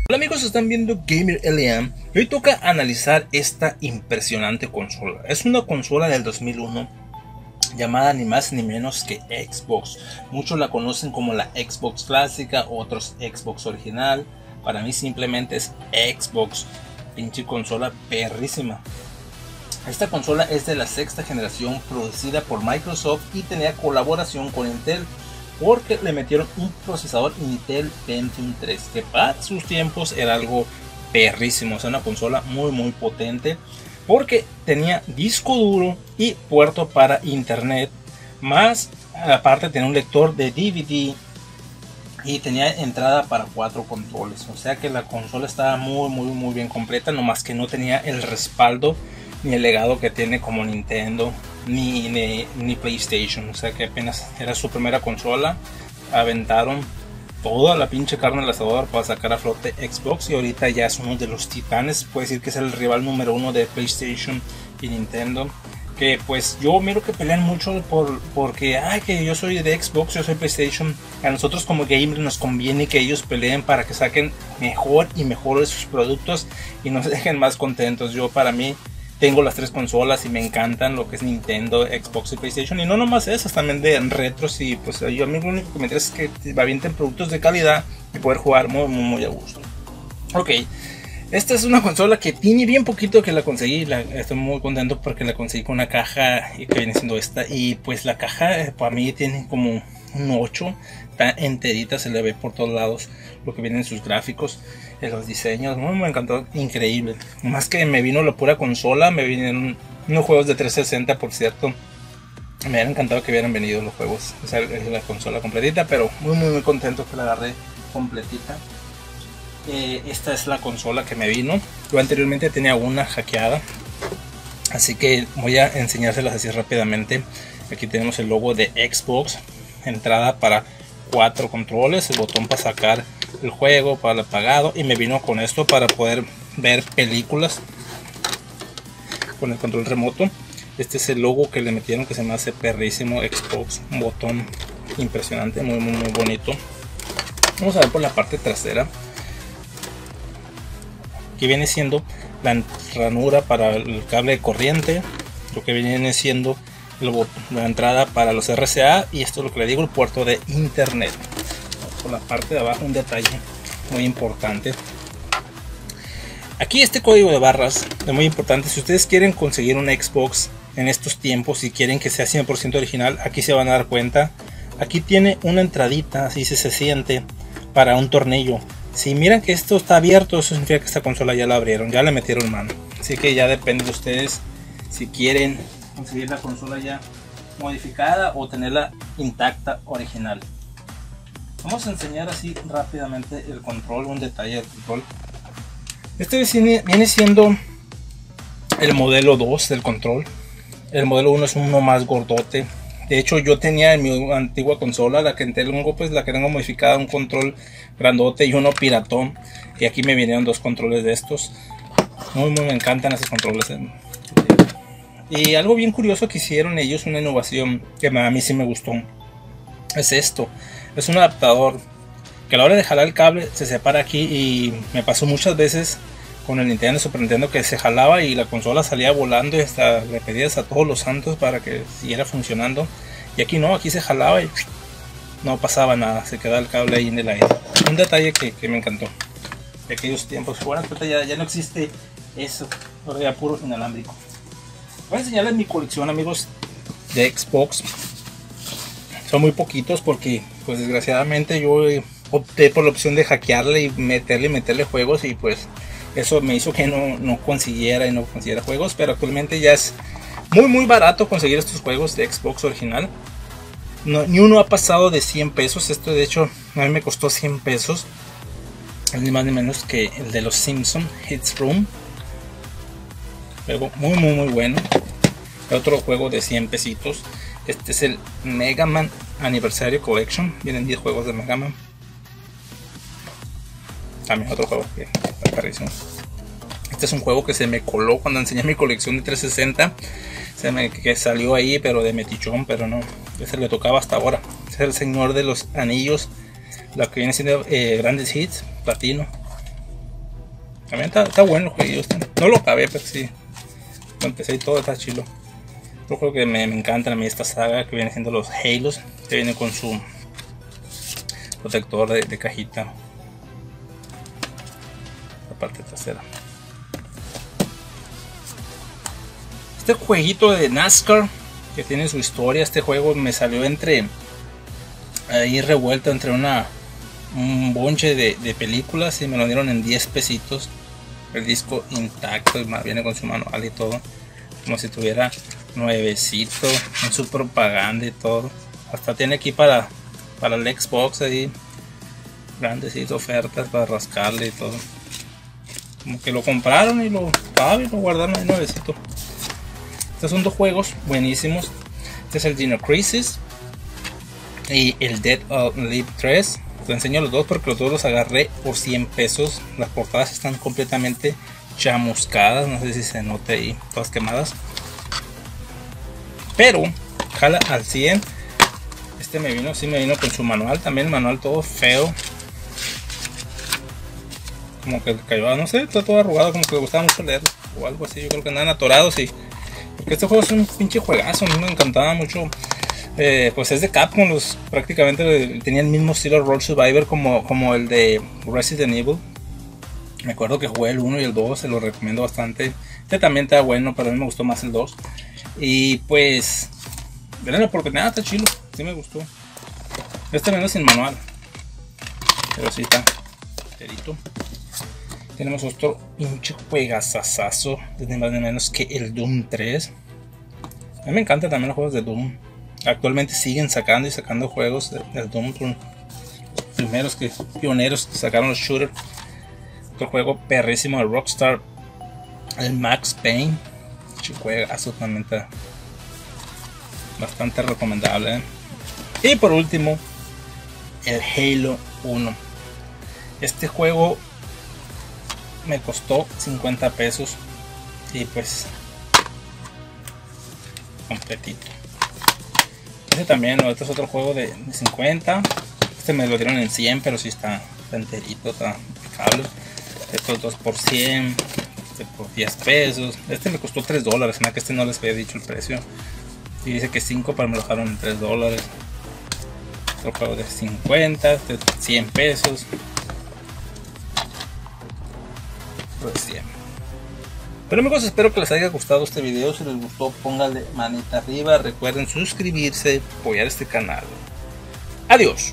Hola amigos, están viendo Gamer Eliam y hoy toca analizar esta impresionante consola. Es una consola del 2001 llamada ni más ni menos que Xbox. Muchos la conocen como la Xbox clásica, otros Xbox original. Para mí simplemente es Xbox, pinche consola perrísima. Esta consola es de la sexta generación, producida por Microsoft y tenía colaboración con Intel, porque le metieron un procesador Intel Pentium 3 que para sus tiempos era algo perrísimo. O sea, una consola muy potente, porque tenía disco duro y puerto para internet, más aparte tenía un lector de DVD y tenía entrada para 4 controles. O sea que la consola estaba muy bien completa, nomás que no tenía el respaldo ni el legado que tiene como Nintendo ni PlayStation. O sea que apenas era su primera consola, aventaron toda la pinche carne al asador para sacar a flote Xbox, y ahorita ya es uno de los titanes. Puede decir que es el rival número uno de PlayStation y Nintendo, que pues yo miro que pelean mucho porque que yo soy de Xbox, yo soy PlayStation. A nosotros como gamers nos conviene que ellos peleen para que saquen mejor y mejor de sus productos y nos dejen más contentos. Yo, para mí, tengo las 3 consolas y me encantan lo que es Nintendo, Xbox y PlayStation. Y no nomás esas, también de retros. Y pues yo, a mí lo único que me interesa es que avienten productos de calidad y poder jugar muy a gusto. Ok, esta es una consola que tiene bien poquito que la conseguí. Estoy muy contento porque la conseguí con una caja que viene siendo esta. Y pues la caja para mí tiene como un 8. Está enterita, se le ve por todos lados lo que vienen en sus gráficos, en los diseños. Me encantó, increíble. Más que me vino la pura consola, me vinieron unos juegos de 360, por cierto. Me hubiera encantado que hubieran venido los juegos, o sea, la consola completita, pero muy contento que la agarré completita. Esta es la consola que me vino. Yo anteriormente tenía una hackeada, así que voy a enseñárselas así rápidamente. Aquí tenemos el logo de Xbox, entrada para 4 controles, el botón para sacar el juego, para el apagado, y me vino con esto para poder ver películas con el control remoto. Este es el logo que le metieron, que se me hace perrísimo. Xbox, un botón impresionante, muy bonito. Vamos a ver por la parte trasera, que viene siendo la ranura para el cable de corriente, lo que viene siendo la entrada para los RCA, y esto es lo que le digo, el puerto de internet. Por la parte de abajo, un detalle muy importante. Aquí este código de barras es muy importante. Si ustedes quieren conseguir un Xbox en estos tiempos y quieren que sea 100% original, aquí se van a dar cuenta. Aquí tiene una entradita, así se siente, para un tornillo. Si miran que esto está abierto, eso significa que esta consola ya la abrieron, ya le metieron mano. Así que ya depende de ustedes si quieren conseguir la consola ya modificada o tenerla intacta, original. Vamos a enseñar así rápidamente el control, un detalle del control. Este viene siendo el modelo 2 del control. El modelo 1 es uno más gordote. De hecho, yo tenía en mi antigua consola, la que tengo, pues la que tengo modificada, un control grandote y uno piratón. Y aquí me vinieron 2 controles de estos. Me encantan esos controles. Y algo bien curioso que hicieron ellos, una innovación que a mí sí me gustó, es esto. Es un adaptador que a la hora de jalar el cable se separa aquí, y me pasó muchas veces con el Nintendo Super Nintendo que se jalaba y la consola salía volando, y hasta le pedías a todos los santos para que siguiera funcionando. Y aquí no, aquí se jalaba y no pasaba nada, se quedaba el cable ahí en el aire. Un detalle que me encantó de aquellos tiempos. Bueno, ya no existe eso, ahora ya puro inalámbrico. Voy a enseñarles mi colección, amigos, de Xbox. Son muy poquitos porque pues desgraciadamente yo opté por la opción de hackearle y meterle juegos, y pues eso me hizo que no consiguiera juegos. Pero actualmente ya es muy barato conseguir estos juegos de Xbox original. Ni uno ha pasado de 100 pesos. Esto de hecho a mí me costó 100 pesos. Es ni más ni menos que el de los Simpsons, Hits Room. Juego muy bueno. Otro juego de 100 pesitos. Este es el Mega Man Anniversary Collection. Vienen 10 juegos de Mega Man. También otro juego que está carísimo. Este es un juego que se me coló cuando enseñé mi colección de 360. Que salió ahí, pero de metichón, pero no. Ese le tocaba hasta ahora. Este es el Señor de los Anillos. Lo que viene siendo grandes hits, platino. También está bueno el jueguillo. No lo acabé, pero sí. Lo empecé y todo, está chido. Otro juego que me encanta a mí esta saga, que viene siendo los Halos, que viene con su protector de cajita. La parte trasera. Este jueguito de NASCAR, que tiene su historia, este juego me salió ahí revuelto entre un bonche de películas y me lo dieron en 10 pesitos. El disco intacto, y viene con su manual y todo, como si tuviera nuevecito, en su propaganda y todo. Hasta tiene aquí para el Xbox ahí, grandes ofertas para rascarle y todo. Como que lo compraron y lo guardaron ahí nuevecito. Estos son dos juegos buenísimos. Este es el Dino Crisis y el Dead or Alive 3. Te enseño los dos porque los dos los agarré por 100 pesos. Las portadas están completamente chamuscadas. No sé si se nota ahí, todas quemadas. Pero jala al 100. Este me vino con su manual. También el manual todo feo. Como que cayó, no sé, está todo arrugado. Como que le gustaba mucho leer o algo así. Yo creo que andan atorados y... Porque este juego es un pinche juegazo. A mí me encantaba mucho. Pues es de Capcom, prácticamente tenía el mismo estilo Roll Survivor como el de Resident Evil. Me acuerdo que jugué el 1 y el 2, se lo recomiendo bastante. Este también está bueno, pero a mí me gustó más el 2. Y pues, denle la oportunidad, está chido, sí me gustó. Este menos sin manual, pero sí está enterito. Tenemos otro pinche juegazazazo, desde más ni menos que el Doom 3. A mí me encantan también los juegos de Doom. Actualmente siguen sacando juegos del Doom. Los primeros pioneros que sacaron los shooters. Otro juego perrísimo de Rockstar, el Max Payne. Juegazo también está bastante recomendable. Y por último, el Halo 1. Este juego me costó 50 pesos y pues completito. Este también, este es otro juego de 50. Este me lo dieron en 100, pero sí está enterito, está impecable. Estos 2 por 100, este por 10 pesos. Este me costó $3, nada que este no les había dicho el precio. Y dice que 5, pero me lo dejaron en $3. Otro juego de 50, de 100 pesos. Pues 100. Pero amigos, espero que les haya gustado este video. Si les gustó, pónganle manita arriba. Recuerden suscribirse, apoyar este canal. Adiós.